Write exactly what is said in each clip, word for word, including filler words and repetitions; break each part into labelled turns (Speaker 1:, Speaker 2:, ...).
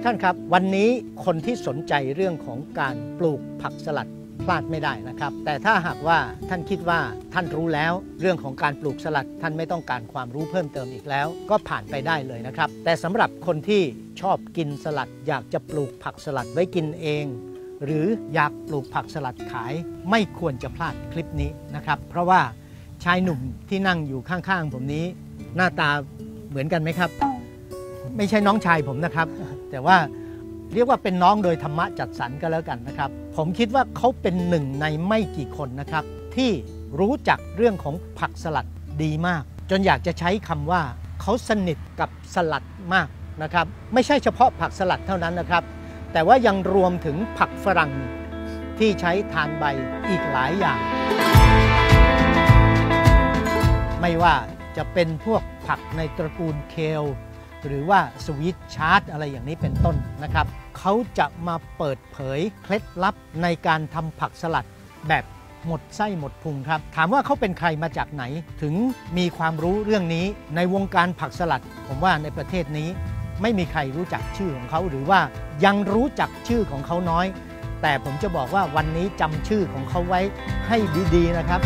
Speaker 1: ท่านครับวันนี้คนที่สนใจเรื่องของการปลูกผักสลัดพลาดไม่ได้นะครับแต่ถ้าหากว่าท่านคิดว่าท่านรู้แล้วเรื่องของการปลูกสลัดท่านไม่ต้องการความรู้เพิ่มเติมอีกแล้วก็ผ่านไปได้เลยนะครับแต่สำหรับคนที่ชอบกินสลัดอยากจะปลูกผักสลัดไว้กินเองหรืออยากปลูกผักสลัดขายไม่ควรจะพลาดคลิปนี้นะครับเพราะว่าชายหนุ่มที่นั่งอยู่ข้างๆผมนี้หน้าตาเหมือนกันไหมครับไม่ใช่น้องชายผมนะครับแต่ว่าเรียกว่าเป็นน้องโดยธรรมะจัดสรรก็แล้วกันนะครับผมคิดว่าเขาเป็นหนึ่งในไม่กี่คนนะครับที่รู้จักเรื่องของผักสลัดดีมากจนอยากจะใช้คำว่าเขาสนิทกับสลัดมากนะครับไม่ใช่เฉพาะผักสลัดเท่านั้นนะครับแต่ว่ายังรวมถึงผักฝรั่งที่ใช้ทานใบอีกหลายอย่างไม่ว่าจะเป็นพวกผักในตระกูลเคลหรือว่าสวีทชาร์ดอะไรอย่างนี้เป็นต้นนะครับเขาจะมาเปิดเผยเคล็ดลับในการทำผักสลัดแบบหมดไส้หมดพุงครับถามว่าเขาเป็นใครมาจากไหนถึงมีความรู้เรื่องนี้ในวงการผักสลัดผมว่าในประเทศนี้ไม่มีใครรู้จักชื่อของเขาหรือว่ายังรู้จักชื่อของเขาน้อยแต่ผมจะบอกว่าวันนี้จำชื่อของเขาไว้ให้ดีๆนะครับ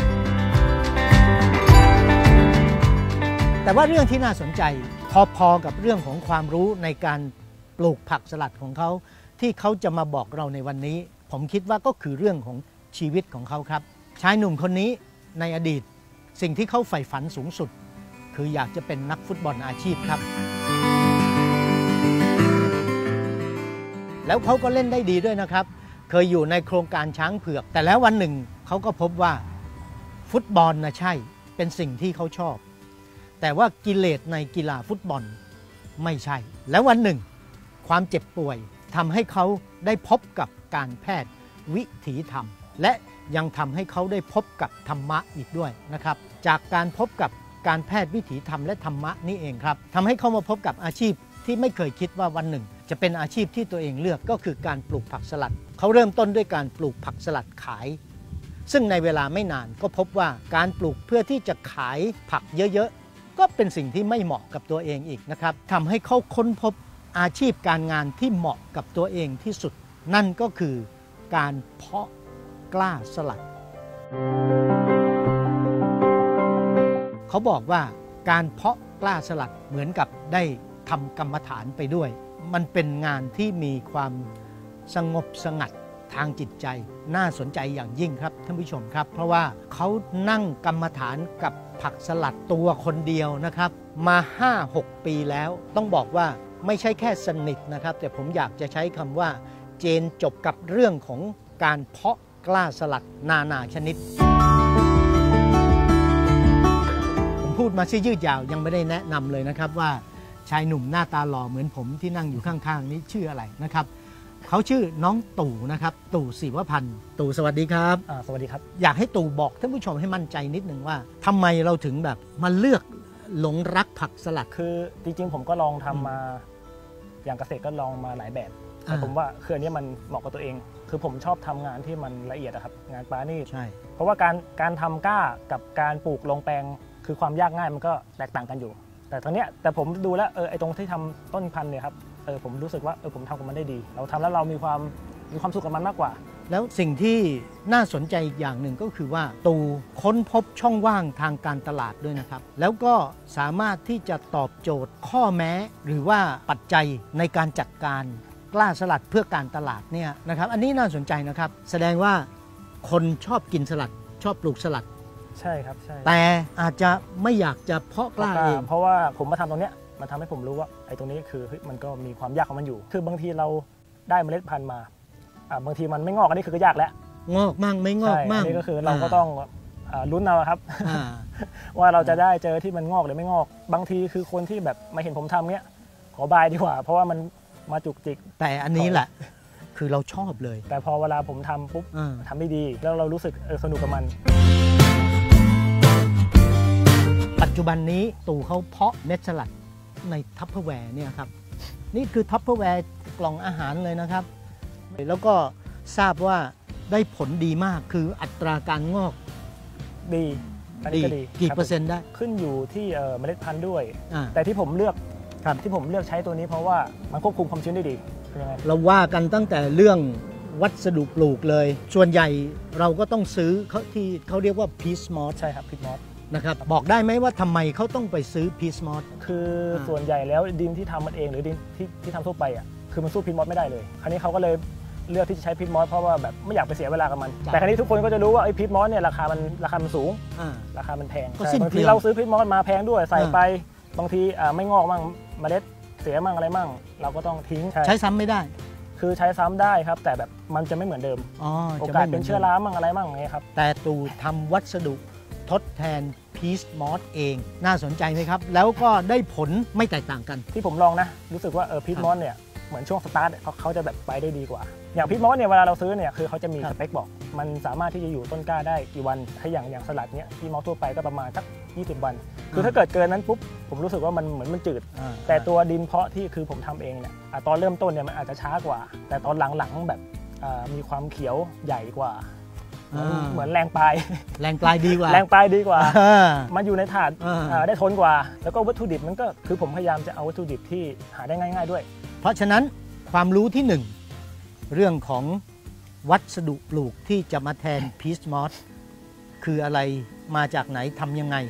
Speaker 1: แต่ว่าเรื่องที่น่าสนใจพอๆกับเรื่องของความรู้ในการปลูกผักสลัดของเขาที่เขาจะมาบอกเราในวันนี้ผมคิดว่าก็คือเรื่องของชีวิตของเขาครับชายหนุ่มคนนี้ในอดีตสิ่งที่เขาใฝ่ฝันสูงสุดคืออยากจะเป็นนักฟุตบอลอาชีพครับแล้วเขาก็เล่นได้ดีด้วยนะครับเคยอยู่ในโครงการช้างเผือกแต่แล้ววันหนึ่งเขาก็พบว่าฟุตบอลนะใช่เป็นสิ่งที่เขาชอบแต่ว่ากิเลสในกีฬาฟุตบอลไม่ใช่แล้ววันหนึ่งความเจ็บป่วยทำให้เขาได้พบกับการแพทย์วิถีธรรมและยังทำให้เขาได้พบกับธรรมะอีกด้วยนะครับจากการพบกับการแพทย์วิถีธรรมและธรรมะนี่เองครับทำให้เขามาพบกับอาชีพที่ไม่เคยคิดว่าวันหนึ่งจะเป็นอาชีพที่ตัวเองเลือกก็คือการปลูกผักสลัดเขาเริ่มต้นด้วยการปลูกผักสลัดขายซึ่งในเวลาไม่นานก็พบว่าการปลูกเพื่อที่จะขายผักเยอะๆก็เป็นสิ่งที่ไม่เหมาะกับตัวเองอีกนะครับทำให้เขาค้นพบอาชีพการงานที่เหมาะกับตัวเองที่สุดนั่นก็คือการเพาะกล้าสลัดเขาบอกว่าการเพาะกล้าสลัดเหมือนกับได้ทำกรรมฐานไปด้วยมันเป็นงานที่มีความสงบสงัดทางจิตใจน่าสนใจอย่างยิ่งครับท่านผู้ชมครับเพราะว่าเขานั่งกรรมฐานกับผักสลัดตัวคนเดียวนะครับมา ห้าหก ปีแล้วต้องบอกว่าไม่ใช่แค่สนิทนะครับแต่ผมอยากจะใช้คำว่าเจนจบกับเรื่องของการเพาะกล้าสลัดนานาชนิดผมพูดมาชื่อยืดยาวยังไม่ได้แนะนำเลยนะครับว่าชายหนุ่มหน้าตาหล่อเหมือนผมที่นั่งอยู่ข้างๆนี้ชื่ออะไรนะครับเขาชื่อน้องตู่นะครับตู่ศิวพันธ์ตู่สวัสดีครับ
Speaker 2: สวัสดีครับ
Speaker 1: อยากให้ตู่บอกท่านผู้ชมให้มั่นใจนิดนึงว่าทำไมเราถึงแบบมาเลือกหลงรักผักสลัด
Speaker 2: คือจริงๆผมก็ลองทำมาอย่างเกษตรก็ลองมาหลายแบบแต่ผมว่าคืออันนี้มันเหมาะกับตัวเองคือผมชอบทำงานที่มันละเอียดครับงานปาณีต
Speaker 1: ใช่
Speaker 2: เพราะว่าการการทำกล้ากับการปลูกลงแปลงคือความยากง่ายมันก็แตกต่างกันอยู่แต่ตอนนี้แต่ผมดูแล้วเออไอตรงที่ทำต้นพันธุ์เนี่ยครับเออผมรู้สึกว่าเออผมทำกับมันได้ดีเราทำแล้วเรามีความมีความสุขกับมันมากกว่า
Speaker 1: แล้วสิ่งที่น่าสนใจอีกอย่างหนึ่งก็คือว่าตูค้นพบช่องว่างทางการตลาดด้วยนะครับแล้วก็สามารถที่จะตอบโจทย์ข้อแม้หรือว่าปัจจัยในการจัดการกล้าสลัดเพื่อการตลาดเนี่ยนะครับอันนี้น่าสนใจนะครับแสดงว่าคนชอบกินสลัดชอบปลูกสลัด
Speaker 2: ใช่ครับใช่
Speaker 1: แต่อาจจะไม่อยากจะเพาะกล้าเอง
Speaker 2: เพราะว่าผมมาทำตรงเนี้ยมันทำให้ผมรู้ว่าไอ้ตรงนี้คือมันก็มีความยากของมันอยู่คือบางทีเราได้เมล็ดพันธุ์มาบางทีมันไม่งอกอันนี้คือก็ยากแล้ว
Speaker 1: งอกมั่งไม่งอกมั่ง
Speaker 2: นี่ก็คือเราก็ต้องลุ้นเอาครับว่าเราจะได้เจอที่มันงอกหรือไม่งอกบางทีคือคนที่แบบมาเห็นผมทำเนี้ยขอบายดีกว่าเพราะว่ามันมาจุกจิก
Speaker 1: แต่อันนี้แหละคือเราชอบเลย
Speaker 2: แต่พอเวลาผมทำปุ๊บทำได้ดีแล้วเรารู้สึกสนุกกับมัน
Speaker 1: ปัจจุบันนี้ตู่เขาเพาะเม็ดสลัดในทัพเปอร์แวร์เนี่ยครับนี่คือทัพเปอร์แวร์กล่องอาหารเลยนะครับแล้วก็ทราบว่าได้ผลดีมากคืออัตราการงอก
Speaker 2: ดี
Speaker 1: ดีกี่เปอร์เซ็นต์ได้
Speaker 2: ขึ้นอยู่ที่เมล็ดพันธุ์ด้วยแต่ที่ผมเลือกที่ผมเลือกใช้ตัวนี้เพราะว่ามันควบคุมความชื้นได้ดี
Speaker 1: เราว่ากันตั้งแต่เรื่องวัสดุปลูกเลยส่วนใหญ่เราก็ต้องซื้อเขาที่เขาเรียกว่า Peat Moss
Speaker 2: ใช่ครับ Peat Moss
Speaker 1: นะครับบอกได้ไหมว่าทำไมเขาต้องไปซื้อ Peat Moss
Speaker 2: คือส่วนใหญ่แล้วดินที่ทำมันเองหรือดินที่ที่ทำทั่วไปอ่ะคือมันสู้ Peat Moss ไม่ได้เลยคราวนี้เขาก็เลยเลือกที่จะใช้ Peat Moss เพราะว่าแบบไม่อยากไปเสียเวลากับมันแต่คราวนี้ทุกคนก็จะรู้ว่าไอ้ Peat Moss เนี่ยราคามันราคามันสูงราคามันแพงบางทีเราซื้อ Peat Moss มาแพงด้วยใส่ไปบางทีไม่งอกมั่งเมล็ดเสียมั่งอะไรมั่งเราก็ต้องทิ้ง
Speaker 1: ใช้ซ้ำไม่ได้
Speaker 2: คือใช้ซ้ำได้ครับแต่แบบมันจะไม่เหมือนเดิมโอกาสเป็นเชื้อรามั่งอะไรมั่งไงครับ
Speaker 1: แต่ตูทำวัสดุทดแทน Peat Moss เองน่าสนใจไหมครับแล้วก็ได้ผลไม่แตกต่างกัน
Speaker 2: ที่ผมลองนะรู้สึกว่าเออ Peat Moss เนี่ยเหมือนช่วงสตาร์ทเขาเขาจะแบบไปได้ดีกว่าอย่าง Peat Moss เนี่ยเวลาเราซื้อเนี่ยคือเขาจะมีสเปคบอกมันสามารถที่จะอยู่ต้นกล้าได้กี่วันถ้าอย่างอย่างสลัดเนี่ย Peat Moss ทั่วไปก็ประมาณสักยี่สิบวันคือถ้าเกิดเกินนั้นปุ๊บผมรู้สึกว่ามันเหมือนมันจืดแต่ตัวดินเพาะที่คือผมทำเองเนี่ยตอนเริ่มต้นเนี่ยมันอาจจะช้ากว่าแต่ตอนหลังๆแบบมีความเขียวใหญ่กว่าเหมือนแรงปลาย
Speaker 1: แรงปลายดีกว่า
Speaker 2: แรงปลายดีกว่ามันอยู่ในถาดได้ทนกว่าแล้วก็วัตถุดิบมันก็คือผมพยายามจะเอาวัตถุดิบที่หาได้ง่ายๆด้วย
Speaker 1: เพราะฉะนั้นความรู้ที่หนึ่งเรื่องของวัสดุปลูกที่จะมาแทน Peat Moss คืออะไรมาจากไหนทำยังไง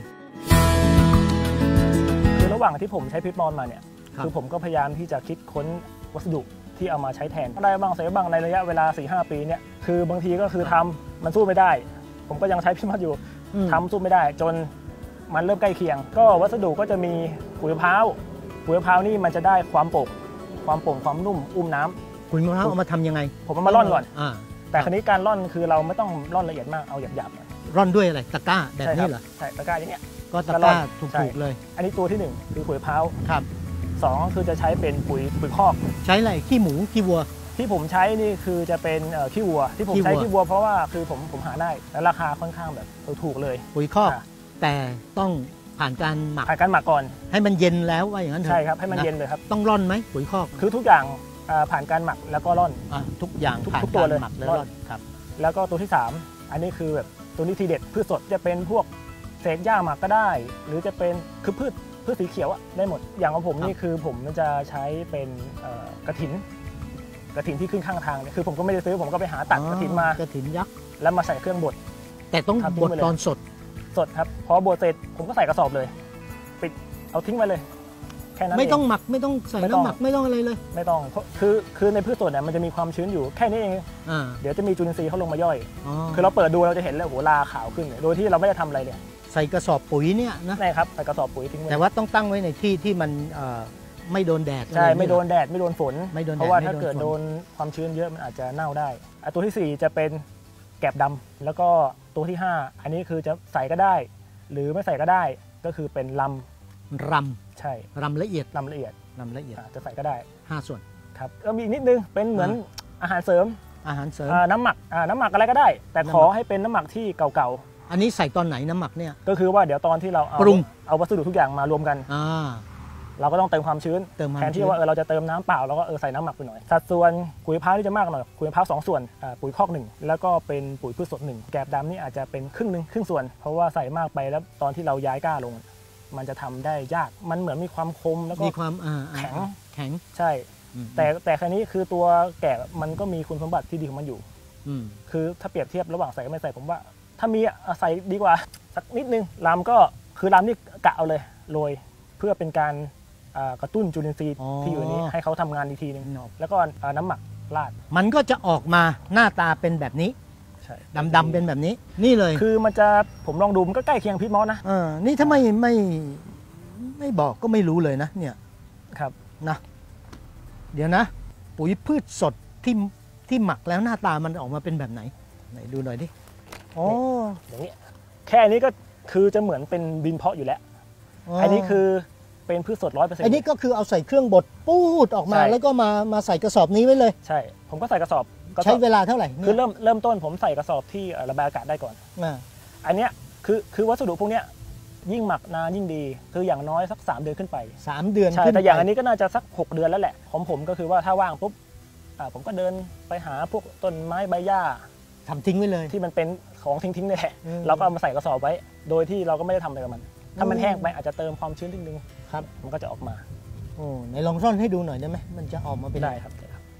Speaker 2: คือระหว่างที่ผมใช้ Peat Moss มาเนี่ยคือผมก็พยายามที่จะคิดค้นวัสดุที่เอามาใช้แทนได้บ้างเสียบ้างในระยะเวลา สี่ห้า ปีเนี่ยคือบางทีก็คือทำมันสู้ไม่ได้ผมก็ยังใช้ Peat Moss อยู่ทำสู้ไม่ได้จนมันเริ่มใกล้เคียงก็วัสดุก็จะมีปุ๋ยมะพร้าวปุ๋ยมะพร้าวนี่มันจะได้ความโปร่งความโปร่งความนุ่มอุ้มน้ำ
Speaker 1: ปุ๋ยมะพร้าวเอามาทำยังไง
Speaker 2: ผมเอามาร่อนก่อนแต่คราวนี้การร่อนคือเราไม่ต้องร่อนละเอียดมากเอาหยาบ
Speaker 1: ๆร่อนด้วยอะไรตะกร้าแบบนี้เหรอ
Speaker 2: ใช่ตะกร้าอย่างเนี้ย
Speaker 1: ก็ตะกร้าถูกๆเลย
Speaker 2: อันนี้ตัวที่หนึ่งคือปุ๋ยมะพร้าว
Speaker 1: ครับ
Speaker 2: สองคือจะใช้เป็นปุ๋ยปุ๋ยคอก
Speaker 1: ใช้อะไรขี้หมูขี้วัว
Speaker 2: ที่ผมใช้นี่คือจะเป็นขี้วัวที่ผมใช้ขี้วัวเพราะว่าคือผมผมหาได้และราคาค่อนข้างแบบถูกเลย
Speaker 1: ปุ๋ยคอกแต่ต้องผ่านการหมัก
Speaker 2: ผ่านการหมักก่อน
Speaker 1: ให้มันเย็นแล้วว่าอย่างนั้นเถอะ
Speaker 2: ใช่ครับให้มันเย็นเลยครับ
Speaker 1: ต้องร่อนไหมปุ๋ยคอก
Speaker 2: คือทุกอย่างผ่านการหมักแล้วก็ร่อน
Speaker 1: ทุกอย่างผ่านการหมักแล้วร่อนครับ
Speaker 2: แล้วก็ตัวที่สามอันนี้คือแบบตัวนี้ทีเด็ดพืชสดจะเป็นพวกเศษหญ้าหมักก็ได้หรือจะเป็นคือพืชพืชสีเขียวอะได้หมดอย่างของผมนี่คือผมจะใช้เป็นกระถินกระถินที่ขึ้นข้างทางเนี่ยคือผมก็ไม่ได้ซื้อผมก็ไปหาตัดกระถินมาก
Speaker 1: ระถินยักษ์
Speaker 2: แล้วมาใส่เครื่องบด
Speaker 1: แต่ต้องบดตอนสด
Speaker 2: สดครับพอบดเสร็จผมก็ใส่กระสอบเลยปิดเอาทิ้งไว้เลยแค่นั้น
Speaker 1: ไม่ต้องหมักไม่ต้องใส่น้ำหมักไม่ต้องอะไรเลย
Speaker 2: ไม่ต้องคือคือในพืชสดเนี่ยมันจะมีความชื้นอยู่แค่นี้เองเดี๋ยวจะมีจุลินทรีย์เขาลงมาย่อยคือเราเปิดดูเราจะเห็นเลยโหราขาวขึ้นโดยที่เราไม่ได้ทำอะไรเลย
Speaker 1: ใส่กระสอบปุ๋ยเนี่ยนะ
Speaker 2: ใช่ครับใส่กระสอบปุ๋ยทิ้งไว้
Speaker 1: แต่ว่าต้องตั้งไว้ในที่ที่มันไม่โดนแดด
Speaker 2: ใช่ไม่โดนแดดไม่โดนฝนเพราะว่าถ้าเกิดโดนความชื้นเยอะมันอาจจะเน่าได้ตัวที่สี่จะเป็นแกบดำแล้วก็ตัวที่ห้าอันนี้คือจะใส่ก็ได้หรือไม่ใส่ก็ได้ก็คือเป็นลำ
Speaker 1: รำ
Speaker 2: ใช่
Speaker 1: รำละเอียด
Speaker 2: รำละเอียด
Speaker 1: รำละเอียด
Speaker 2: จะใส่ก็ได้
Speaker 1: ห้าส่วน
Speaker 2: ครับก็มีอีกนิดนึงเป็นเหมือนอาหารเสริม
Speaker 1: อาหารเสริม
Speaker 2: น้ำหมักน้ำหมักอะไรก็ได้แต่ขอให้เป็นน้ำหมักที่เก่า
Speaker 1: ๆอันนี้ใส่ตอนไหนน้ำหมักเนี่ย
Speaker 2: ก็คือว่าเดี๋ยวตอนที่เราเอาเอาวัสดุทุกอย่างมารวมกันเราก็ต้องเติมความชื้นแทนที่ว่าเออเราจะเติมน้ำเปล่าเราก็เออใส่น้ำหมักไปหน่อยสัดส่วนปุ๋ยมะพร้าวที่จะมากหน่อยปุ๋ยมะพร้าวสองส่วนปุ๋ยคอกหนึ่งแล้วก็เป็นปุ๋ยพืชสดหนึ่งแกบดำนี่อาจจะเป็นครึ่งหนึ่งครึ่งส่วนเพราะว่าใส่มากไปแล้วตอนที่เราย้ายก้าลงมันจะทำได้ยากมันเหมือนมีความคมแล้วก็
Speaker 1: มีความ
Speaker 2: แข็ง
Speaker 1: แข็ง
Speaker 2: ใช่แต่แต่ครั้นี้คือตัวแกบมันก็มีคุณสมบัติที่ดีของมันอยู่คือถ้าเปรียบเทียบระหว่างใส่กับไม่ใส่ผมว่าถ้ามีใส่ดีกว่าสักนิดนึงลำก็คือลำนี่กะเอาเลยโรยเพื่อเป็นการกระตุ้นจุลินทรีย์ที่อยู่นี้ให้เขาทำงานอีกทีนึงแล้วก็น้ำหมักราด
Speaker 1: มันก็จะออกมาหน้าตาเป็นแบบนี้ดำๆเป็นแบบนี้นี่เลย
Speaker 2: คือมันจะผมลองดูมันก็ใกล้เคียงPeat Mossนะ
Speaker 1: เออนี่ถ้าไม่ไม่ไม่บอกก็ไม่รู้เลยนะเนี่ย
Speaker 2: ครับ
Speaker 1: นะเดี๋ยวนะปุ๋ยพืชสดที่ที่หมักแล้วหน้าตามันออกมาเป็นแบบไหนไหนดูหน่อยดิอ๋อ
Speaker 2: อย่างนี้แค่นี้ก็คือจะเหมือนเป็นดินเพาะอยู่แล้วอันนี้คือเป็นพืชสดร้อยเปอร์เซ็นต์
Speaker 1: อันนี้ก็คือเอาใส่เครื่องบดปูดออกมาแล้วก็มามาใส่กระสอบนี้ไว้เลย
Speaker 2: ใช่ผมก็ใส่กระสอบ
Speaker 1: ใช้เวลาเท่าไหร่
Speaker 2: คือเริ่มเริ่มต้นผมใส่กระสอบที่ระบายอากาศได้ก่อนอันเนี้ยคือคือวัสดุพวกเนี้ยยิ่งหมักนานยิ่งดีคืออย่างน้อยสักสามเดือนขึ้นไป
Speaker 1: สามเดือน
Speaker 2: ใช่แต่อย่างอันนี้ก็น่าจะสักหกเดือนแล้วแหละของผมก็คือว่าถ้าว่างปุ๊บผมก็เดินไปหาพวกต้นไม้ใบหญ้า
Speaker 1: ทำทิ้งไว้เลย
Speaker 2: ที่มันเป็นของทิ้งๆนี่แหละเราก็เอามาใส่กระสอบไว้โดยที่เราก็ไม่ได้ทำอะไรกับมันถ้ามันแห้งไปอาจจะเติมความชื้นนิดนึงครับมันก็จะออกมา
Speaker 1: โอ้ไหนลองร่อนให้ดูหน่อยได้ไหมมันจะออกมาเป็น
Speaker 2: ได้ครับ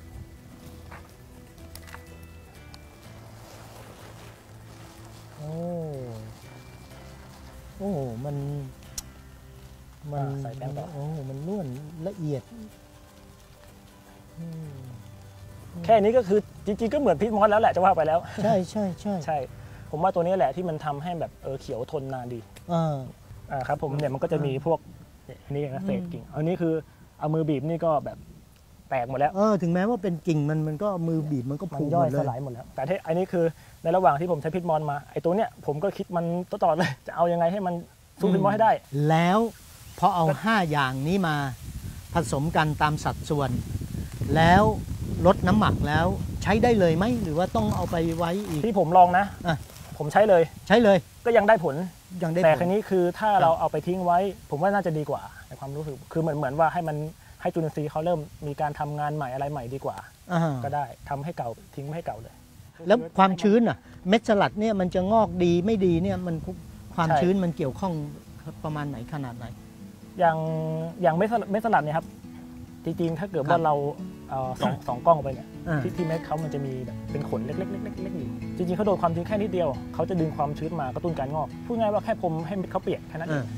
Speaker 1: โอ้มันมัน
Speaker 2: ใส่แป้งต่อ
Speaker 1: โอ้มันนวลละเอียด
Speaker 2: แค่นี้ก็คือจริงๆก็เหมือนพีทมอสแล้วแหละจะว่าไปแล้ว
Speaker 1: ใช่ใช่ใช่
Speaker 2: ใช่ผมว่าตัวนี้แหละที่มันทำให้แบบเออเขียวทนนานดี
Speaker 1: อ่า
Speaker 2: อ่าครับผมเนี่ยมันก็จะมีพวกอันนี้นะเศษกิ่งอันนี้คือเอามือบีบนี่ก็แบบแตกหมดแล้ว
Speaker 1: เออถึงแม้ว่าเป็นกิ่งมันมันก็มือบีบมันก็
Speaker 2: มัน
Speaker 1: ผุห
Speaker 2: ย่
Speaker 1: ม
Speaker 2: อย
Speaker 1: ดเล
Speaker 2: ส
Speaker 1: ย
Speaker 2: ลายหมดแล้วแต่ที่อันนี้คือในระหว่างที่ผมใช้พิษมอนมาไอ้ตัวเนี้ยผมก็คิดมันต่อๆเลยจะเอายังไงให้มันสู้พิษมอนให้ได้
Speaker 1: แล้วพอเอาห้าอย่างนี้มาผสมกันตามสัดส่วน แล้วลดน้ำหมักแล้วใช้ได้เลยไหมหรือว่าต้องเอาไปไว้อีก
Speaker 2: ที่ผมลองนะ
Speaker 1: อ่ะ
Speaker 2: ผมใช้เลย
Speaker 1: ใช้เลย
Speaker 2: ก็ยังได้ผล
Speaker 1: ยังได้
Speaker 2: แต่
Speaker 1: ผ
Speaker 2: ครั้
Speaker 1: ล
Speaker 2: นี้คือถ้า
Speaker 1: ครับ
Speaker 2: เราเอาไปทิ้งไว้ ผมว่าน่าจะดีกว่าในความรู้สึกคือเหมือนเหมือนว่าให้มันให้จุลินทรีย์เขาเริ่มมีการทำงานใหม่อะไรใหม่ดีกว่า
Speaker 1: อ่า
Speaker 2: ก็ได้ทำให้เก่าทิ้งไม่ให้เก่าเลย
Speaker 1: แล้วความชื้นอ่ะเม็ดสลัดเนี่ยมันจะงอกดีไม่ดีเนี่ยมันความชื้นมันเกี่ยวข้องประมาณไหนขนาดไหน
Speaker 2: อย่างอย่างเม็ดสลัดเม็ดสลัดเนี่ยครับจริงๆถ้าเกิด
Speaker 1: ครั
Speaker 2: ว่า
Speaker 1: บ
Speaker 2: เราเอ่อสองสองกล้องไปเนี่ย
Speaker 1: อ่า
Speaker 2: ที่ที่เม็ดเขามันจะมีแบบเป็นขนเล็กๆๆๆๆอยู่จริงๆเขาโดนความชื้นแค่นิดเดียวเขาจะดึงความชื้นมากระตุ้นการงอกพูดง่ายว่าแค่พรมให้เม็ดเขาเปียกแค่นั้นเอ
Speaker 1: อ่าง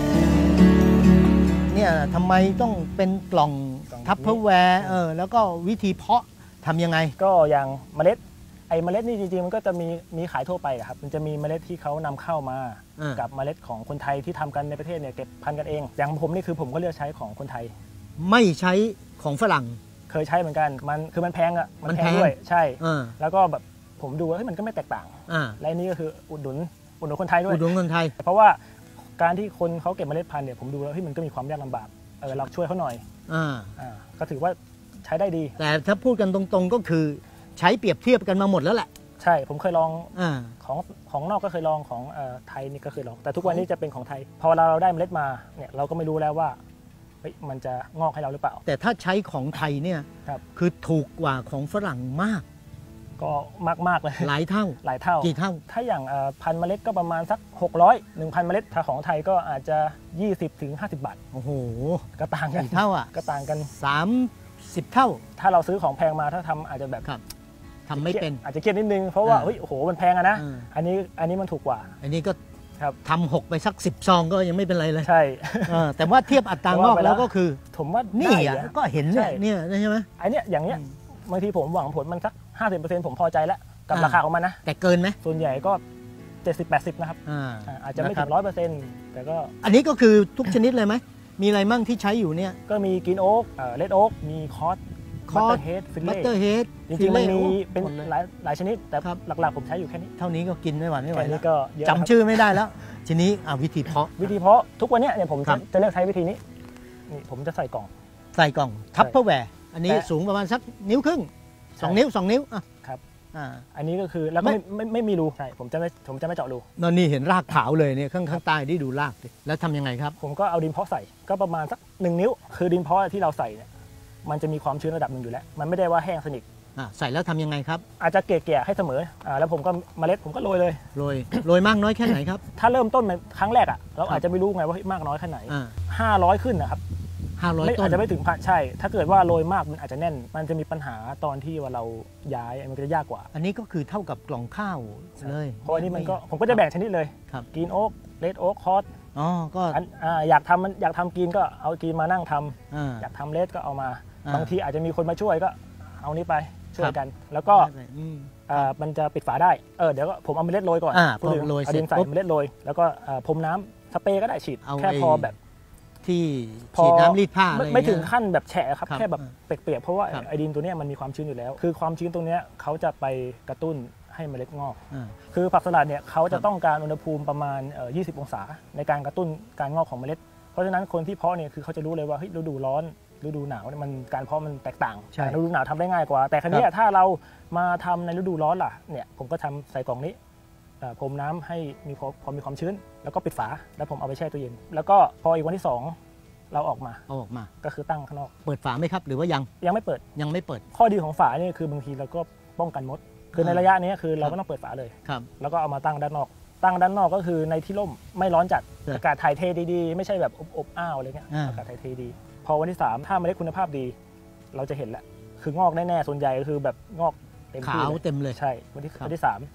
Speaker 1: เนี่ยทำไมต้องเป็นกล่อง
Speaker 2: กล่อง
Speaker 1: ทัพเพอร์แวร์เออแล้วก็วิธีเพาะทำยังไง
Speaker 2: ก็อย่างเมล็ดไอ้เมล็ดนี่จริงๆมันก็จะมีมีขายทั่วไปอะครับมันจะมีเมล็ดที่เขานำเข้ามา
Speaker 1: อ่ากั
Speaker 2: กับเมล็ดของคนไทยที่ทำกันในประเทศเนี่ยเก็บพันธุ์กันเองอย่างผมนี่คือผมก็เลือกใช้ของคนไทย
Speaker 1: ไม่ใช้ของฝรั่ง
Speaker 2: เคยใช้เหมือนกันมันคือมันแพงอะ
Speaker 1: มันแพง
Speaker 2: ด้วยใช่
Speaker 1: อ่า
Speaker 2: แล้วก็แบบผมดูว่าเฮ้ยมันก็ไม่แตกต่าง
Speaker 1: อ่า
Speaker 2: และอันนี้ก็คืออุดหนุนอุดหนุนคนไทยด้วย
Speaker 1: อุดมคนไทย
Speaker 2: เพราะว่าการที่คนเขาเก็บเมล็ดพันธุ์เนี่ยผมดูแล้วเฮ้ยมันก็มีความยากลำบากเออเราช่วยเขาหน่อย
Speaker 1: อ่า
Speaker 2: อ่าก็ถือว่าใช้ได้ดี
Speaker 1: แต่ถ้าพูดกันตรงๆก็คือใช้เปรียบเทียบกันมาหมดแล้วแหละ
Speaker 2: ใช่ผมเคยลอง
Speaker 1: อ่า
Speaker 2: ของของนอกก็เคยลองของเอ่อไทยนี่ก็เคยลองแต่ทุกวันนี้จะเป็นของไทย พอเราได้เมล็ดมาเนี่ยเราก็ไม่รู้แล้วว่าเฮ้ยมันจะงอกให้เราหรือเปล่า
Speaker 1: แต่ถ้าใช้ของไทยเนี่ย
Speaker 2: ครับ
Speaker 1: คือถูกกว่าของฝรั่งมาก
Speaker 2: ก็มากมากๆเลย
Speaker 1: หลายเท่า
Speaker 2: หลายเท่า
Speaker 1: กี่เท่า
Speaker 2: ถ้าอย่างเอ่อพันเมล็ดก็ประมาณสักหกร้อย หนึ่งพันเมล็ดถ้าของไทยก็อาจจะยี่สิบถึงห้าสิบบาท
Speaker 1: โอ้โห
Speaker 2: ก็ต่างกัน
Speaker 1: กี่เท่าอ่ะ
Speaker 2: ก็ต่างกัน
Speaker 1: สามสิบเท่า
Speaker 2: ถ้าเราซื้อของแพงมาถ้าทำอาจจะแบบ
Speaker 1: ครับทำไม่เป็น
Speaker 2: อาจจะเครียดนิดนึงเพราะว่า
Speaker 1: อ่า
Speaker 2: เฮ้ยโอ้โหมันแพงอะนะ
Speaker 1: อ่า
Speaker 2: อันนี้อันนี้มันถูกกว่า
Speaker 1: อันนี้ก็
Speaker 2: ครับ
Speaker 1: ทำหกไปสักสิบซองก็ยังไม่เป็นไรเลย
Speaker 2: ใช่
Speaker 1: เออแต่ว่าเทียบอัตรางอกแล้วก็คือ
Speaker 2: ผมว่า
Speaker 1: นี่
Speaker 2: ได้
Speaker 1: อ่ะ
Speaker 2: อะ
Speaker 1: ก็เห็นเนี่ย
Speaker 2: ใช่
Speaker 1: เนี่ยใช่ไหม
Speaker 2: ไอเนี้ยอย่างเนี้ยบางทีผมหวังผลมันสัก ห้าสิบเปอร์เซ็นต์ ผมพอใจแล้วกับ
Speaker 1: อ่า
Speaker 2: ราคาของมันนะ
Speaker 1: แต่เกินไหม
Speaker 2: ส่วนใหญ่ก็ เจ็ดสิบแปดสิบ นะครับ
Speaker 1: อ่า
Speaker 2: อ่าอาจจะไม่
Speaker 1: นค
Speaker 2: ถึ
Speaker 1: รับ
Speaker 2: งร้อยเปอร์เซ็นต์แต่ก็
Speaker 1: อันนี้ก็คือทุกชนิดเลยไหมมีอะไรมั่งที่ใช้อยู่เนี่ย
Speaker 2: ก็มีกินโอ๊กเลดโอ๊กมีคอส
Speaker 1: ค
Speaker 2: บั
Speaker 1: อ
Speaker 2: ต
Speaker 1: ส
Speaker 2: เตอร์เฮดฟิล
Speaker 1: บัต
Speaker 2: เล่
Speaker 1: เตอร์เฮด
Speaker 2: จริงๆมันมีเป็น
Speaker 1: หมดเลย
Speaker 2: หลายหลายชนิด แต่
Speaker 1: ครับ
Speaker 2: หลักๆผมใช้อยู่แค่นี้
Speaker 1: เท่านี้ก็กินไม่หวานไม่ไหว
Speaker 2: แค่
Speaker 1: แล้
Speaker 2: นี้
Speaker 1: ว
Speaker 2: ก็เยอะ
Speaker 1: จำชื่อไม่ได้แล้ว ทีนี้อ่าวิธีเพาะ
Speaker 2: วิธีเพาะทุกวันเนี้ยเนี่ยผม
Speaker 1: ครั
Speaker 2: จะ
Speaker 1: บ
Speaker 2: จะเลือกใช้วิธีนี้นี่ผมจะใส่กล่อง
Speaker 1: ใส่กล่องทัพเพอร์แวร์อันนี้
Speaker 2: แต่
Speaker 1: สูงประมาณสักนิ้วครึ่งสอง
Speaker 2: ใช่
Speaker 1: นิ้วสองนิ้วอ่ะ
Speaker 2: ครับ
Speaker 1: อ่า
Speaker 2: อันนี้ก็คือแล้วก็
Speaker 1: ไม่
Speaker 2: ไม่ไม่ไม่มีรูใช่ผมจะไม่ผมจะไม่เจาะรู
Speaker 1: นนนี่เห็นรากขาวเลยเนี่ยข้างข้างใต้ที่ดูรากดิแล้วทำยังไงครับ
Speaker 2: ผมก็เอาดินเพาะใส่ก็ประมาณสักหนึ่งนิ้ว คือดินเพาะที่เราใส่เนี่ยมันจะมีความชื้นระดับหนึ่งอยู่แล้ว มันไม่ได้ว่าแห้งสนิท
Speaker 1: อ่าใส่แล้วทำยังไงครับ
Speaker 2: อาจจะเกลี่ยๆให้เสมออ่าแล้วผมก็เมล็ดผมก็โรยเลย
Speaker 1: โรยโรยมากน้อยแค่ไหนครับ
Speaker 2: ถ้าเริ่มต้นมันครั้งแรกอ่ะเรา
Speaker 1: ครับ
Speaker 2: อาจจะไม่รู้ไงว่าเฮ้ยมากน้อยแค่ไหน
Speaker 1: อ่า
Speaker 2: ห้าร้อยขึ้นนะครับ
Speaker 1: ห้าร้อย
Speaker 2: ไม่
Speaker 1: ต้
Speaker 2: อาน จจะไม่ถึงพันใช่ ถ้าเกิดว่าโรยมากมันอาจจะแน่น มันจะมีปัญหาตอนที่ว่าเราย้ายมันก็จะยากกว่า
Speaker 1: อันนี้ก็คือเท่ากับกล่องข้าวเลย
Speaker 2: เพราะอันนี้มันก็ผมก็จะแบ่งชนิดเลย
Speaker 1: ครับ
Speaker 2: กรีนโอ๊กเลดโอ๊กคอส
Speaker 1: อ๋อก็
Speaker 2: อันอ่าอยากทำมันอยากทำกรีนก็เอากรีนมานั่งทำ
Speaker 1: อ่า
Speaker 2: อยากทำเลดก็เอามา
Speaker 1: อ่า
Speaker 2: บางทีอาจจะมีคนมาช่วยก็เอานี้ไปช่ว
Speaker 1: ครั
Speaker 2: ย
Speaker 1: บ
Speaker 2: กัน แล้วก็
Speaker 1: อืม
Speaker 2: อ่ามันจะปิดฝาได้เออเดี๋ยวก็ผมเอาเมล็ดโรยก่อน
Speaker 1: อ่า
Speaker 2: พูดถึง
Speaker 1: พอโรย
Speaker 2: เอาดิน
Speaker 1: เสร็
Speaker 2: ใส่
Speaker 1: จปุ๊บ
Speaker 2: เมล็ดโรยแล้วก็อ่าพรมน้ำสเปรย์ก็ได้ฉีด
Speaker 1: เอา
Speaker 2: แค่
Speaker 1: ไอ้
Speaker 2: พอแบบ
Speaker 1: ที่
Speaker 2: พอ
Speaker 1: ฉีดน้ำรีดผ้าอะไร
Speaker 2: ไม่
Speaker 1: อย่าง
Speaker 2: ไม่
Speaker 1: เงี้ย
Speaker 2: ถึงขั้นแบบแฉะครับ
Speaker 1: ครับ
Speaker 2: แค่แบบ
Speaker 1: อ่า
Speaker 2: เปียกๆเพราะว่า
Speaker 1: ครับ
Speaker 2: ไอดินตัวเนี้ยมันมีความชื้นอยู่แล้ว คือความชื้นตรงเนี้ยเขาจะไปกระตุ้นให้เมล็ดงอก
Speaker 1: อ่า
Speaker 2: คือผักสลัดเนี่ยเขา
Speaker 1: ครั
Speaker 2: จะ
Speaker 1: บ
Speaker 2: ต้องการอุณหภูมิประมาณเอ่อยี่สิบองศาในการกระตุ้นการงอกของเมล็ด เพราะฉะนั้นคนที่เพาะเนี่ยคือเขาจะรู้เลยว่าเฮ้ยฤดูร้อนฤดูหนาวเนี่ยมันการเพาะมันแตกต่าง
Speaker 1: ใช่
Speaker 2: ฤดูหนาวทำได้ง่ายกว่า แต่ครั้นี้
Speaker 1: ครับ
Speaker 2: ถ้าเรามาทำในฤดูร้อนล่ะเนี่ยผมก็ทำใส่กล่องนี้เอ่อพรมน้ำให้มีพอพอมีความชื้น แล้วก็ปิดฝาแล้วผมเอาไปแช่ตู้เย็น แล้วก็พออีกวันที่สองเราออกมา
Speaker 1: เอาออกมา
Speaker 2: ก็คือตั้งข้างนอก
Speaker 1: เปิดฝาไหมครับ หรือว่ายัง
Speaker 2: ยังไม่เปิด
Speaker 1: ยังไม่เปิด
Speaker 2: ข้อดีของฝาเนี่ยคือบางทีเราก็ป้องกันมด คือในระยะนี้คือเราไม่ต้องเปิดฝาเลย
Speaker 1: ครับ
Speaker 2: แล้วก็เอามาตั้งด้านนอก ตั้งด้านนอกก็คือในที่ร่มไม่ร้อนจัด
Speaker 1: ครับ
Speaker 2: อากาศถ่ายเทดีๆ ไม่ใช่แบบอบๆอ้าวอะไรเงี้ย
Speaker 1: อ่า
Speaker 2: อากาศถ่ายเทดี พอวันที่สามถ้าเมล็ดคุณภาพดี เราจะเห็นแล้วคืองอกแน่ๆส่วนใหญ่ก็คือแบบงอกเต็มที่
Speaker 1: ขาว
Speaker 2: เลย
Speaker 1: เต็มเลย
Speaker 2: ใช่วันที่
Speaker 1: ครับ
Speaker 2: วันที่สาม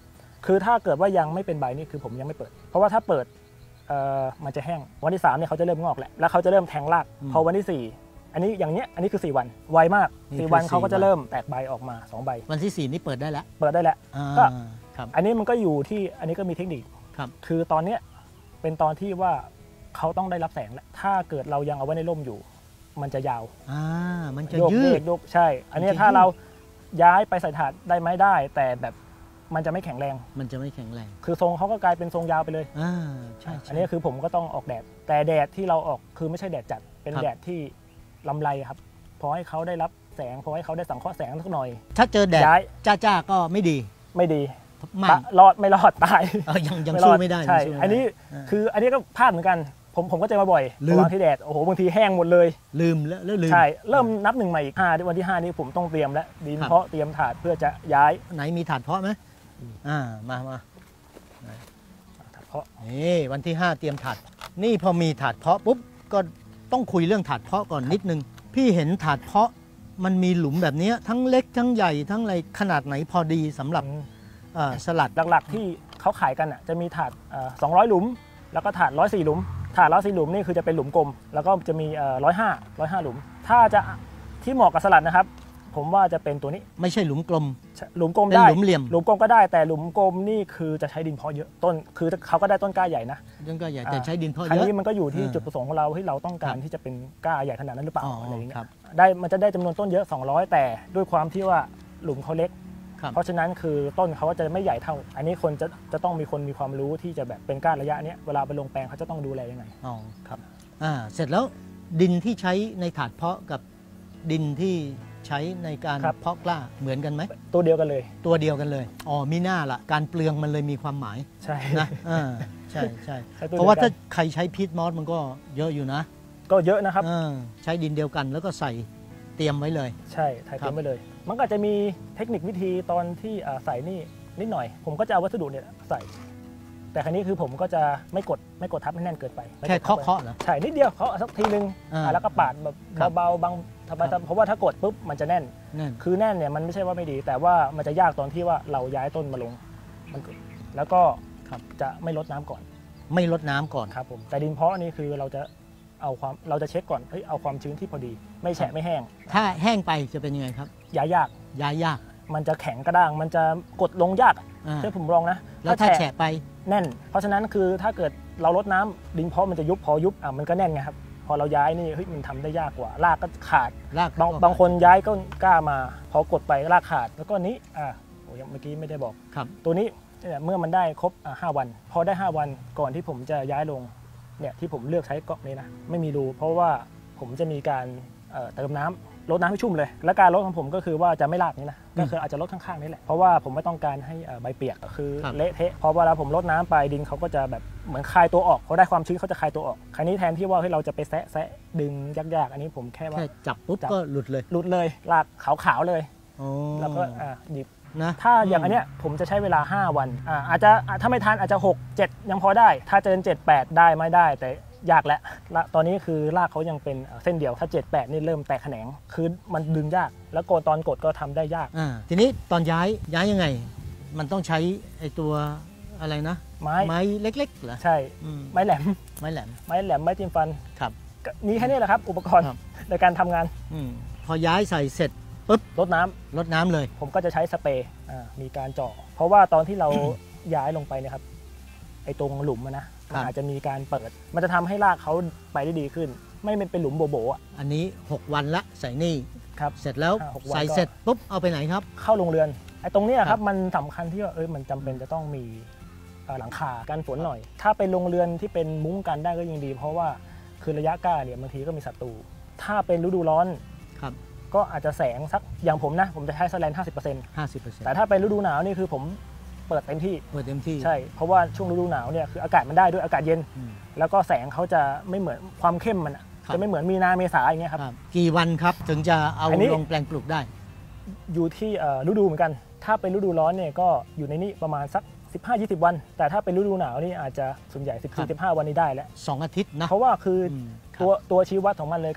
Speaker 2: คือถ้าเกิดว่ายังไม่เป็นใบนี่คือผมยังไม่เปิดเพราะว่าถ้าเปิดเอ่อมันจะแห้งวันที่สามเนี่ยเขาจะเริ่มงอกแหละแล้วเขาจะเริ่มแทงรากพอวันที่สี่อันนี้อย่างเนี้ยอันนี้คือสี่วันไวมากสี่วันเขาก็จะเริ่มแตกใบออกมาสองใบ
Speaker 1: วันที่สี่นี่เปิดได้แล้ว
Speaker 2: เปิดได้แล้ว
Speaker 1: ก็
Speaker 2: อันนี้มันก็อยู่ที่อันนี้ก็มีเทคนิค
Speaker 1: ครับ
Speaker 2: คือตอนเนี้ยเป็นตอนที่ว่าเขาต้องได้รับแสงแล้วถ้าเกิดเรายังเอาไว้ในร่มอยู่มันจะยาว
Speaker 1: อ่ามันจะ
Speaker 2: ยืดโยกใช่อันนี้ถ้าเราย้ายไปใส่ถาดได้ไหมได้แต่แบบมันจะไม่แข็งแรง
Speaker 1: มันจะไม่แข็งแรง
Speaker 2: คือทรงเขาก็กลายเป็นทรงยาวไปเลย
Speaker 1: อ่าใช่
Speaker 2: อันนี้คือผมก็ต้องออกแดดแต่แดดที่เราออกคือไม่ใช่แดดจัดเป็นแดดที่ลำไรครับพอให้เขาได้รับแสงพอให้เขาได้สังเคราะห์แสงสักหน่อย
Speaker 1: ถ้าเจอแดดจ้าๆก็ไม่ดี
Speaker 2: ไม่ดีรอดไม่รอดตาย
Speaker 1: ยังยังสู้ไม่ได้
Speaker 2: ใช่อันนี้คืออันนี้ก็พลาดเหมือนกันผมผมก็เจอมาบ่อยบางที่แดดโอ้โหบางทีแห้งหมดเลย
Speaker 1: ลืมแล้วแล้วลืม
Speaker 2: ใช่เริ่มนับหนึ่งใหม่อีกห้าวันที่ห้านี้ผมต้องเตรียมแล้วดินเพาะเตรียมถาดเพื่อจะย้าย
Speaker 1: ไหนมีถาดเพาะไหมอ่ามามา
Speaker 2: ถาดเพาะ
Speaker 1: นี่วันที่ห้าเตรียมถาดนี่พอมีถาดเพาะปุ๊บก็ต้องคุยเรื่องถาดเพาะก่อนนิดนึงพี่เห็นถาดเพาะมันมีหลุมแบบนี้ทั้งเล็กทั้งใหญ่ทั้งอะไรขนาดไหนพอดีสำหรับสลัด
Speaker 2: หลักๆที่เขาขายกันอ่ะจะมีถาดสองร้อยหลุมแล้วก็ถาดร้อยสี่หลุมถาดร้อยสี่หลุมนี่คือจะเป็นหลุมกลมแล้วก็จะมีร้อยห้าร้อยห้าหลุมถ้าจะที่เหมาะกับสลัดนะครับผมว่าจะเป็นตัวนี้
Speaker 1: ไม่ใช่หลุมกลม
Speaker 2: หลุมกลมได้
Speaker 1: หลุมเหลี่ยม
Speaker 2: หลุมกลมก็ได้แต่หลุมกลมนี่คือจะใช้ดินเพาะเยอะต้นคือเขาก็ได้ต้นกล้าใหญ่นะ
Speaker 1: ต้นกล้าใหญ่แต่ใช้ดินเพาะเยอะ
Speaker 2: อันนี้มันก็อยู่ที่จุดประสงค์ของเราที่เราต้องการที่จะเป็นกล้าใหญ่ขนาดนั้นหรือเปล่าอะไรอย่างเงี้ยได้มันจะได้จำนวนต้นเยอะสองร้อยแต่ด้วยความที่ว่าหลุมเขาเล็กเพราะฉะนั้นคือต้นเขาก็จะไม่ใหญ่เท่าอันนี้คนจะจะต้องมีคนมีความรู้ที่จะแบบเป็นก้านระยะนี้เวลาไปลงแปลงเขาจะต้องดูแลยังไง
Speaker 1: อ๋อครับอ่าเสร็จแล้วดินที่ใช้ในถาดเพาะกับดินที่ใช้ในการเพาะกล้าเหมือนกันไหม
Speaker 2: ตัวเดียวกันเลย
Speaker 1: ตัวเดียวกันเลยอ๋อมีหน้าละการเปลืองมันเลยมีความหมาย
Speaker 2: ใช่
Speaker 1: นะอ่าใช่ใช่เพราะว่าถ้าใครใช้พีทมอสมันก็เยอะอยู่นะ
Speaker 2: ก็เยอะนะครับ
Speaker 1: ใช้ดินเดียวกันแล้วก็ใส่เตรียมไว้เลย
Speaker 2: ใช่เตรียมไว้เลยมันก็จะมีเทคนิควิธีตอนที่ใส่นี่นิดหน่อยผมก็จะเอาวัสดุเนี่ยใส่แต่ครั้นี้คือผมก็จะไม่กดไม่กดทับให้แน่นเกินไป
Speaker 1: แค่เคาะเคาะเหรอ
Speaker 2: ใช่นิดเดียวเคาะสักทีนึงแล้วก็ปาดแบบเบาๆบางเพราะว่าถ้ากดปุ๊บมันจะแน่นคือแน่นเนี่ยมันไม่ใช่ว่าไม่ดีแต่ว่ามันจะยากตอนที่ว่าเราย้ายต้นมาลงมันแล้วก็จะไม่ลดน้ำก่อน
Speaker 1: ไม่ลดน้ำก่อน
Speaker 2: ครับผมแต่ดินเพาะนี่คือเราจะเอาความเราจะเช็คก่อนเฮ้ยเอาความชื้นที่พอดีไม่แฉะไม่แห้ง
Speaker 1: ถ้าแห้งไปจะเป็นยังไงครับ
Speaker 2: ย้ายยาก
Speaker 1: ย้ายยาก
Speaker 2: มันจะแข็งกระด้างมันจะกดลงยากใช่ผมลองนะ
Speaker 1: แล้วถ้าแฉะไป
Speaker 2: แน่นเพราะฉะนั้นคือถ้าเกิดเราลดน้ำดินเพาะมันจะยุบพอยุบอ่ะมันก็แน่นไงครับพอเราย้ายนี่เฮ้ยมันทำได้ยากกว่ารากก็ขาด
Speaker 1: ราก
Speaker 2: บางบางคนย้ายก็กล้ามาพอกดไปรากขาดแล้วก็นี้อ่ะโอ้ยเมื่อกี้ไม่ได้บอก
Speaker 1: ครับ
Speaker 2: ตัวนี้เมื่อมันได้ครบห้าวันพอได้ห้าวันก่อนที่ผมจะย้ายลงเนี่ยที่ผมเลือกใช้ก๊อกนี้นะไม่มีรูเพราะว่าผมจะมีการเติมน้ำลดน้ำให้ชุ่มเลยและการลดของผมก็คือว่าจะไม่ลาดนี้นะก็คืออาจจะลดข้างๆนี่แหละเพราะว่าผมไม่ต้องการให้ใบเปียกคือเละเทะพอเวลาผมลดน้ำไปดินเขาก็จะแบบเหมือนคลายตัวออกเขาได้ความชื้นเขาจะคลายตัวออกคราวนี้แทนที่ว่าให้เราจะไปแซะแซะดึงยากๆอันนี้ผมแค่ว่า
Speaker 1: จับปุ๊บก็หลุดเลย
Speaker 2: หลุดเลยลากขาวๆเลยแล้วก็หยิบนะถ้าอย่างอันเนี้ยผมจะใช้เวลาห้าวันอ่าอาจจะถ้าไม่ทันอาจจะหก เจ็ดยังพอได้ถ้าเจอเจ็ด แปดได้ไม่ได้แต่ยากแล้วตอนนี้คือรากเขายังเป็นเส้นเดียวถ้าเจ็ด แปดนี่เริ่มแตกแขนงคือมันดึงยากแล้วโกนตอนกดก็ทำได้ยาก
Speaker 1: อ่าทีนี้ตอนย้ายย้ายยังไงมันต้องใช้ไอ้ตัวอะไรนะ
Speaker 2: ไม้
Speaker 1: ไม้เล็กๆเหรอ
Speaker 2: ใช่ไม้แหลม
Speaker 1: ไม้แหลม
Speaker 2: ไม้แหลมไม้จิ้มฟัน
Speaker 1: ครับ
Speaker 2: มีแค่นี้แหละครับอุปกรณ์ในการทำงาน
Speaker 1: อพอย้ายใส่เสร็จปุ๊บ
Speaker 2: ลดน้ำ
Speaker 1: ลดน้ำเลย
Speaker 2: ผมก็จะใช้สเปรย์มีการเจาะเพราะว่าตอนที่เรา ย้ายลงไปเนี่ยครับไอ้ตรงหลุมนะมันอาจจะมีการเปิดมันจะทำให้รากเขาไปได้ดีขึ้นไม่เป็นหลุมโบโบอ่ะ
Speaker 1: อันนี้หกวันละใส่นี่
Speaker 2: ครับ
Speaker 1: เสร็จแล้วใส่เสร็จปุ๊บเอาไปไหนครับ
Speaker 2: เข้าโรงเรือนไอ้ตรงนี้ครับมันสำคัญที่ว่าเออมันจำเป็นจะต้องมีหลังคากันฝนหน่อยถ้าเป็นโรงเรือนที่เป็นมุ้งกันได้ก็ยิ่งดีเพราะว่าคือระยะกล้าเนี่ยบางทีก็มีศัตรูถ้าเป็นฤดูร้อน
Speaker 1: ครับ
Speaker 2: ก็อาจจะแสงสักอย่างผมนะผมจะใช้แสลน ห้าสิบเปอร์เซ็นต์
Speaker 1: ห้าสิบเปอร์เซ็นต์
Speaker 2: แต่ถ้าเป็นฤดูหนาวนี่คือผมเปิดเต็มที่
Speaker 1: เปิดเต็มที่
Speaker 2: ใช่เพราะว่าช่วงฤดูหนาวเนี่ยคืออากาศมันได้ด้วยอากาศเย็นแล้วก็แสงเขาจะไม่เหมือนความเข้มมันจะไม่เหมือนมีนาเมษาอย่างเงี้ยครับ
Speaker 1: กี่วันครับถึงจะเอาลงแปลงปลูกได้
Speaker 2: อยู่ที่ฤดูเหมือนกันถ้าเป็นฤดูร้อนเนี่ยก็อยู่ในนี้ประมาณสักสิบห้า ยี่สิบวันแต่ถ้าเป็นฤดูหนาวนี่อาจจะส่วนใหญ่สิบสี่ สิบห้าวันนี้ได้แล้ว
Speaker 1: สองอาทิตย์นะ
Speaker 2: เพราะว่าคือตัวตัวชี้วัดของมันเลยก็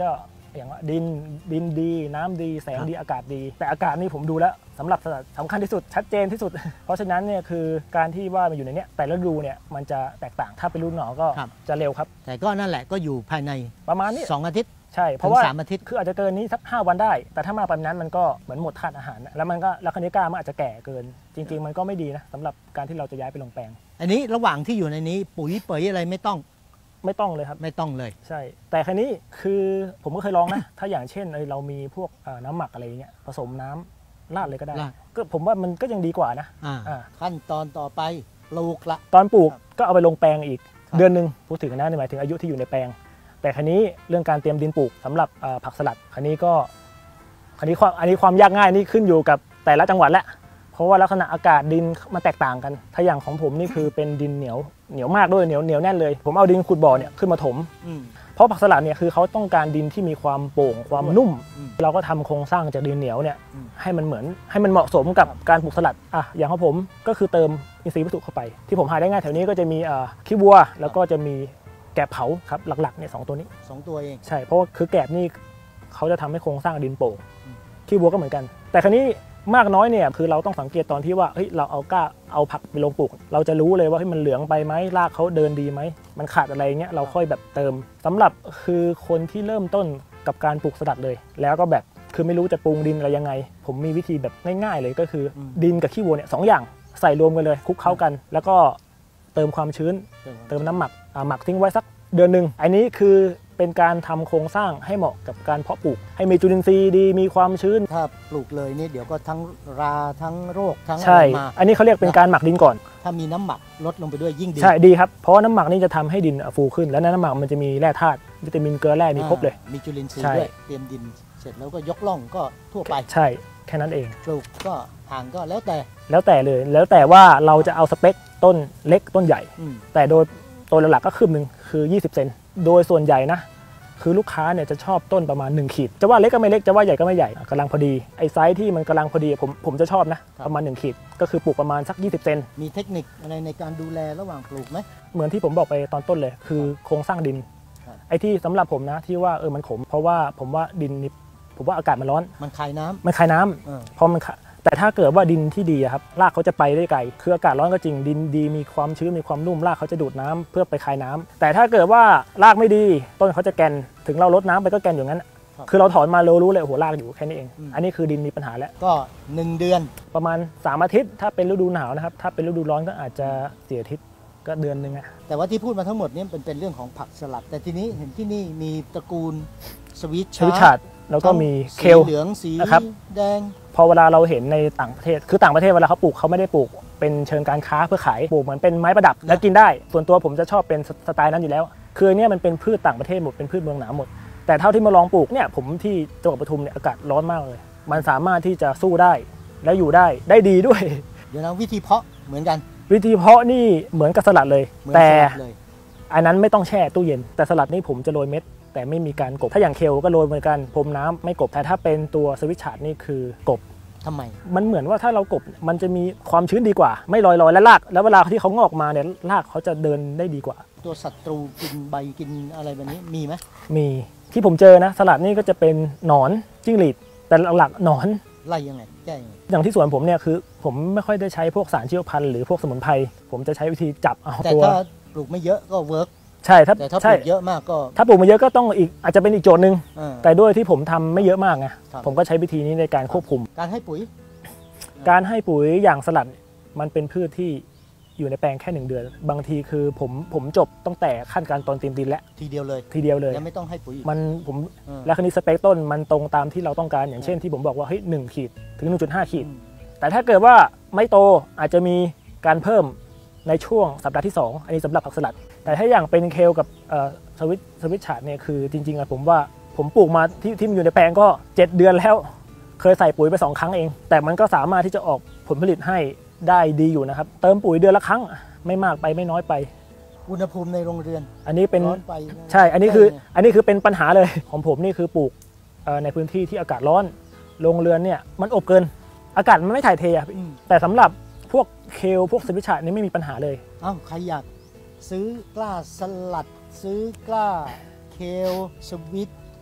Speaker 2: อย่างว่าดินดินดีน้ำดีแสงดีอากาศดีแต่อากาศนี่ผมดูแล้วสำหรับสำคัญที่สุดชัดเจนที่สุด เพราะฉะนั้นเนี่ยคือการที่ว่ามันอยู่ในเนี้ยแต่ละฤดูเนี่ยมันจะแตกต่างถ้าเป็นฤดูหนาวก็จะเร็วครับ
Speaker 1: แต่ก็นั่นแหละก็อยู่ภายใน
Speaker 2: ประมาณนี้
Speaker 1: สองอาทิตย์
Speaker 2: ใช่เพราะว่า
Speaker 1: สามอาทิตย์
Speaker 2: คืออาจจะเกินนี้สักห้าวันได้แต่ถ้ามาประมาณนั้นมันก็เหมือนหมดธาตุอาหารแล้วมันก็แล้วคันนี้ก้ามันอาจจะแก่เกินจริงๆมันก็ไม่ดีนะสำหรับการที่เราจะย้ายไปลงแปลง
Speaker 1: อันนี้ระหว่างที่อยู่ในนี้ปุ๋ยเป๋ยอะไรไม่ต้อง
Speaker 2: ไม่ต้องเลยครับ
Speaker 1: ไม่ต้องเลย
Speaker 2: ใช่แต่คันนี้คือผมก็เคยลองนะ ถ้าอย่างเช่นเรามีพวกน้ำหมักอะไรเงี้ยผสมน้ำราดเลยก็ได้ก็ผมว่ามันก็ยังดีกว่านะ
Speaker 1: ขั้นตอนต่อไปปลูกละ
Speaker 2: ตอนปลูกก็เอาไปลงแปลงอีกเดือนหนึ่งพูดถึงนะหมายถึงอายุที่อยู่ในแปลงแต่คันนี้เรื่องการเตรียมดินปลูกสำหรับผักสลัดคันนี้ก็คันนี้ความอันนี้ความยากง่ายนี่ขึ้นอยู่กับแต่ละจังหวัดแหละเพราะว่าลักษณะอากาศดินมันแตกต่างกันถ้าอย่างของผมนี่คือเป็นดินเหนียวเหนียวมากด้วยเหนียวเหนียวแน่นเลยผมเอาดินขุดบ่อเนี่ยขึ้นมาถมเพราะผักสลัดเนี่ยคือเขาต้องการดินที่มีความโป่งความนุ่มเราก็ทำโครงสร้างจากดินเหนียวเนี่ยให้มันเหมือนให้มันเหมาะสมกับการปลูกสลัดอ่ะอย่างของผมก็คือเติมอินทรีย์วัตถุเข้าไปที่ผมหาได้ง่ายแถวนี้ก็จะมีขี้วัวแล้วก็จะมีแกบเผาครับหลักๆเนี่ยสองตัวนี้
Speaker 1: สองตัวเอง
Speaker 2: ใช่เพราะว่าคือแกบนี่เขาจะทำให้โครงสร้างดินโป่งขี้วัวก็เหมือนกันแต่คราวนี้มากน้อยเนี่ยคือเราต้องสังเกตตอนที่ว่าเฮ้ยเราเอาก้าเอาผักไปลงปลูกเราจะรู้เลยว่าเฮ้ยมันเหลืองไปไหมรากเขาเดินดีไหมมันขาดอะไรเงี้ยเราค่อยแบบเติมสำหรับคือคนที่เริ่มต้นกับการปลูกสลัดเลยแล้วก็แบบคือไม่รู้จะปรุงดินอะไรยังไงผมมีวิธีแบบง่ายๆเลยก็คือดินกับขี้วัวเนี่ยสองอย่างใส่รวมกันเลยคลุกเข้ากันแล้วก็เติมความชื้นเติมน้ำหมักหมักทิ้งไว้สักเดือนหนึ่งอันนี้คือเป็นการทำโครงสร้างให้เหมาะกับการเพาะปลูกให้มีจุลินทรีย์ดีมีความชื้น
Speaker 1: ถ้าปลูกเลยนี่เดี๋ยวก็ทั้งราทั้งโรคทั้ง
Speaker 2: อะไรมาอันนี้เขาเรียกเป็นการหมักดินก่อน
Speaker 1: ถ้ามีน้ำหมักลดลงไปด้วยยิ่งดี
Speaker 2: ใช่ดีครับเพราะน้ำหมักนี่จะทำให้ดินฟูขึ้นแล้วน้ำหมักมันจะมีแร่ธาตุวิตามินเกลือแร่มีครบเลย
Speaker 1: มีจุลินทรีย์ด้วยเตรียมดินเสร็จแล้วก็ยกล่องก็ทั่วไป
Speaker 2: ใช่แค่นั้นเอง
Speaker 1: ปลูกก็ห่างก็แล้วแต่
Speaker 2: แล้วแต่เลยแล้วแต่ว่าเราจะเอาสเปคต้นเล็กต้นใหญ่แต่โดยตัวหลักก็คืบหนึ่งคือยี่สิบเซนโดยส่วนใหญ่นะคือลูกค้าเนี่ยจะชอบต้นประมาณหนึ่งขีดจะว่าเล็กก็ไม่เล็กจะว่าใหญ่ก็ไม่ใหญ่กำลังพอดีไอ้ไซส์ที่มันกำลังพอดีผมผมจะชอบนะประมาณหนึ่งขีดก็คือปลูกประมาณสักยี่สิบเซน
Speaker 1: มีเทคนิคอะไรในการดูแลระหว่างปลูกไหม
Speaker 2: เหมือนที่ผมบอกไปตอนต้นเลยคือโครงสร้างดินไอ้ที่สำหรับผมนะที่ว่าเออมันขมเพราะว่าผมว่าดินนี่ผมว่าอากาศมันร้อน
Speaker 1: มันคายน้ำ
Speaker 2: มันคายน้ำพอมันแต่ถ้าเกิดว่าดินที่ดีครับรากเขาจะไปได้ไกลคืออากาศร้อนก็จริงดินดีมีความชื้นมีความนุ่มรากเขาจะดูดน้ำเพื่อไปคายน้ำแต่ถ้าเกิดว่ารากไม่ดีต้นเขาจะแกนถึงเราลดน้ำไปก็แกนอยู่งั้นคือเราถอนมาเรารู้เลยหัวรากอยู่แค่นี้เองอันนี้คือดินมีปัญหาแล้ว
Speaker 1: ก็หนึ่งเดือน
Speaker 2: ประมาณสามอาทิตย์ถ้าเป็นฤดูหนาวนะครับถ้าเป็นฤดูร้อนก็อาจจะสี่อาทิตย์ก็เดือนนึงอะ
Speaker 1: แต่ว่าที่พูดมาทั้งหมดนี้เป็นเป็นเรื่องของผักสลัดแต่ทีนี้เห็นที่นี่มีตระกูลสวิตชาร์ด
Speaker 2: แล้วก็มีเคล
Speaker 1: เหลืองสีแดง
Speaker 2: พอเวลาเราเห็นในต่างประเทศคือต่างประเทศเวลาเขาปลูกเขาไม่ได้ปลูกเป็นเชิงการค้าเพื่อขายปลูกเหมือนเป็นไม้ประดับแล้วกินได้ส่วนตัวผมจะชอบเป็นสไตล์นั้นอยู่แล้วคือเนี่ยมันเป็นพืชต่างประเทศหมดเป็นพืชเมืองหนาวหมดแต่เท่าที่มาลองปลูกเนี่ยผมที่จังหวัดปทุมเนี่ยอากาศร้อนมากเลยมันสามารถที่จะสู้ได้แล้วอยู่ได้ได้ดีด้วย
Speaker 1: เดี๋ยวนะวิธีเพาะเหมือนกัน
Speaker 2: วิธีเพาะนี่เหมือนกับสลัดเลยแต่อันนั้นไม่ต้องแช่ตู้เย็นแต่สลัดนี่ผมจะโรยเม็ดแต่ไม่มีการกบถ้าอย่างเคลก็โรยเหมือนกันพรมน้ำไม่กบแต่ถ้าเป็นตัวสวิตชาร์ดนี่คือกบ
Speaker 1: ทำไม
Speaker 2: มันเหมือนว่าถ้าเรากบมันจะมีความชื้นดีกว่าไม่ลอยๆและรากแล้วเวลาที่เขางอกมาเนี่ยรากเขาจะเดินได้ดีกว่า
Speaker 1: ตัวศัตรูกินใบกินอะไรแบบนี้มีไหม
Speaker 2: มีที่ผมเจอนะสลัดนี่ก็จะเป็นหนอนจิ้งหรีดแต่หลักๆหนอน
Speaker 1: ไล่ยังไงแก้ยังไง
Speaker 2: อย่างที่สวนผมเนี่ยคือผมไม่ค่อยได้ใช้พวกสารชีวพันธุ์หรือพวกสมุนไพรผมจะใช้วิธีจับเอา
Speaker 1: ตัวแต่ถ้าปลูกไม่เยอะก็เวิร์ก
Speaker 2: ใช่ถ้า
Speaker 1: แต่ถ้าปลูกเยอะมากก็
Speaker 2: ถ้าปลูกมาเยอะก็ต้องอีกอาจจะเป็นอีกโจทย์หนึ่งแต่ด้วยที่ผมทำไม่เยอะมากไงผมก็ใช้วิธีนี้ในการควบคุม
Speaker 1: การให้ปุ๋ย
Speaker 2: การให้ปุ๋ยอย่างสลัดมันเป็นพืชที่อยู่ในแปลงแค่หนึ่งเดือนบางทีคือผมผมจบตั้งแต่ขั้นการตอนเตรียมดินแล้ว
Speaker 1: ทีเดียวเลย
Speaker 2: ทีเดียวเลย
Speaker 1: ยังไม่ต้องให้ปุ๋ย
Speaker 2: มันผมและคราวนี้สเปคต้นมันตรงตามที่เราต้องการอย่างเช่นที่ผมบอกว่าเฮ้ยหนึ่งขีดถึง หนึ่งจุดห้า ขีดแต่ถ้าเกิดว่าไม่โตอาจจะมีการเพิ่มในช่วงสัปดาห์ที่สองอันนี้สำหรับผักสลัดแต่ถ้าอย่างเป็นเคลกับสวิตสวิตชาร์ดเนี่ยคือจริงๆอะผมว่าผมปลูกมาที่ที่มันอยู่ในแปลงก็เจ็ดเดือนแล้วเคยใส่ปุ๋ยไปสองครั้งเองแต่มันก็สามารถที่จะออกผลผลิตให้ได้ดีอยู่นะครับเติมปุ๋ยเดือนละครั้งไม่มากไปไม่น้อยไป
Speaker 1: อุณหภูมิในโรงเรือน
Speaker 2: อันนี้เป็นใช่อันนี้คืออันนี้คือเป็นปัญหาเลยของผมนี่คือปลูกในพื้นที่ที่อากาศร้อนโรงเรือนเนี่ยมันอบเกินอากาศมันไม่ถ่ายเทอะแต่สำหรับพวกเคลพวกสวิตชาร์ดนี่ไม่มีปัญหาเลย
Speaker 1: อ้าวใครอยากซื้อกล้าสลัดซื้อกล้าเคลสวิต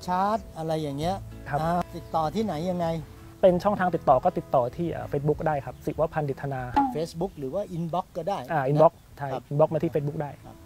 Speaker 1: ชาร์ตอะไรอย่างเงี้ย
Speaker 2: ครับ
Speaker 1: อ่าติดต่อที่ไหนยังไง
Speaker 2: เป็นช่องทางติดต่อก็ติดต่อที่เฟซบุ๊กได้ครับศิวพันธ์ดิษฐนา
Speaker 1: Facebook หรือว่า Inbox ก็ได้
Speaker 2: อ่าอินบ็อกซ์ใช่
Speaker 1: ครับ
Speaker 2: อินบ็อกซ์มาที่ Facebook ได้
Speaker 1: ครับ